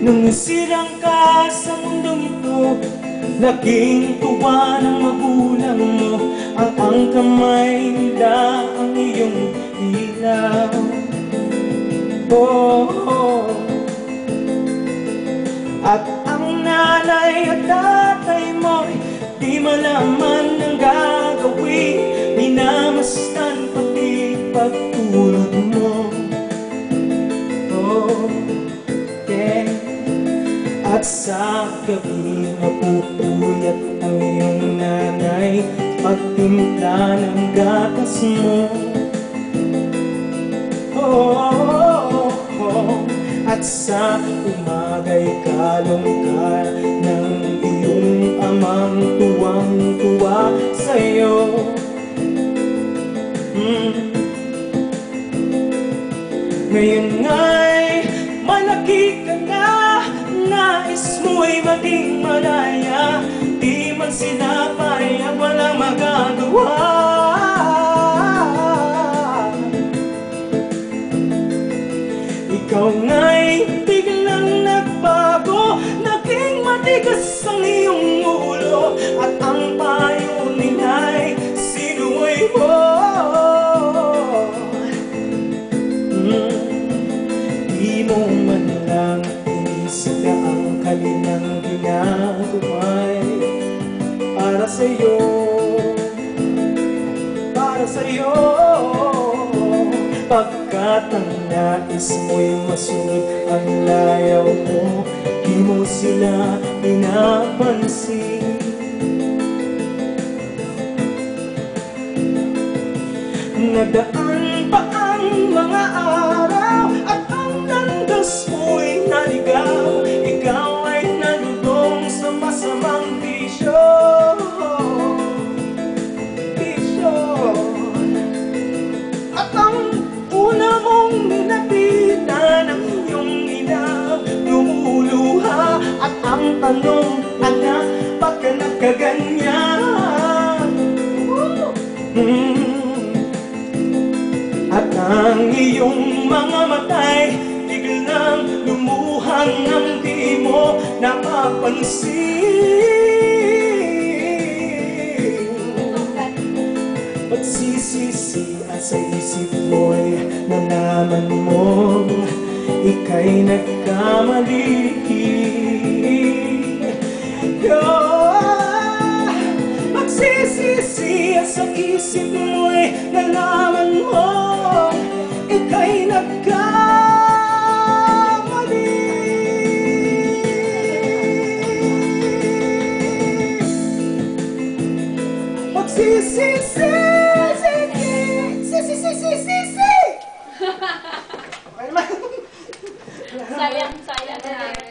Nung nasirang ka sa mundong ito, naging tuwa ng magulang mo. Ang kamay nila ang iyong ilaw. Oh, oh. At ang nanay at tatay mo'y di malaman ang gagawin. Minamastan pati pagtulog mo. Oh, yeah. At sa gabi mapupuyat ang iyong nanay pagtimpla ng gatas mo. Oh, at sa umaga'y kalungka ng iyong amang tuwang-tuwa sa'yo. Ngayon nga'y malaki ka na, nais mo'y maging malaya. Di man sila payag, walang magagawa. Ikaw nga'y biglang nagbago, naging matigas ang iyong ulo. At ang payo nila'y sinuway mo. Di mo man lang inisip na ang kanilang ginagawa'y para sa'yo, para sa'yo. Pagkat ang nais mo'y masunod ang layaw mo, di mo sila pinapansin. Nagdaan pa ang mga araw at ang landas mo'y naligaw. Ikaw ay nalulong sa masamang bisyo. At ang una mong nilapitan ang iyong ina, lumuluha. At ang tanong, anak, baka nagkaganyan? At ang iyong mga matay biglang lumuhang ang di mo napapansin. Pagsisisi at sa isip mo'y nalaman mo ika'y nagkamali. Magsisisi at sa isip mo'y nalaman mo ika'y nagkamali. Magsisisi. Sayang, sayang.